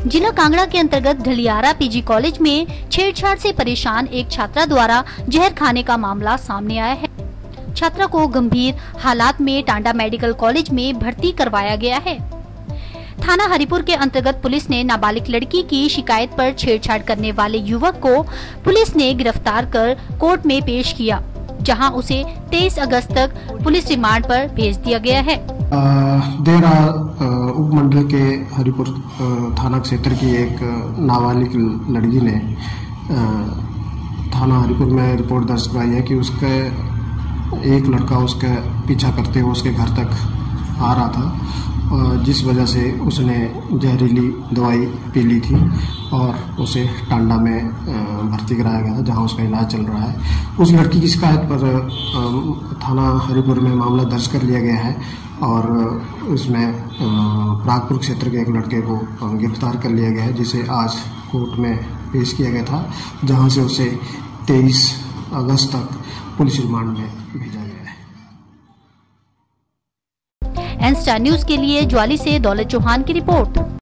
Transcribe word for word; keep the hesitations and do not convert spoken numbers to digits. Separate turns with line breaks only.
जिला कांगड़ा के अंतर्गत ढलियारा पीजी कॉलेज में छेड़छाड़ से परेशान एक छात्रा द्वारा जहर खाने का मामला सामने आया है। छात्रा को गंभीर हालात में टांडा मेडिकल कॉलेज में भर्ती करवाया गया है। थाना हरिपुर के अंतर्गत पुलिस ने नाबालिग लड़की की शिकायत पर छेड़छाड़ करने वाले युवक को पुलिस ने गिरफ्तार कर कोर्ट में पेश किया, जहां उसे तेईस अगस्त तक पुलिस रिमांड पर भेज दिया गया है।
देर उप मंडल के हरिपुर थाना क्षेत्र की एक नाबालिग लड़की ने थाना हरिपुर में रिपोर्ट दर्ज कराई है कि उसके एक लड़का उसका पीछा करते हुए उसके घर तक आ रहा था, जिस वजह से उसने जहरीली दवाई पी ली थी और उसे टांडा में भर्ती कराया गया था, जहां उसका इलाज चल रहा है। उस लड़की की शिकायत पर थाना हरिपुर में मामला दर्ज कर लिया गया है और उसमें प्रागपुर क्षेत्र के एक लड़के को गिरफ्तार कर लिया गया है, जिसे आज कोर्ट में पेश किया गया था, जहां से उसे तेईस अगस्त तक पुलिस रिमांड में भेजा गया है।
एन स्टार न्यूज के लिए ज्वाली से दौलत चौहान की रिपोर्ट।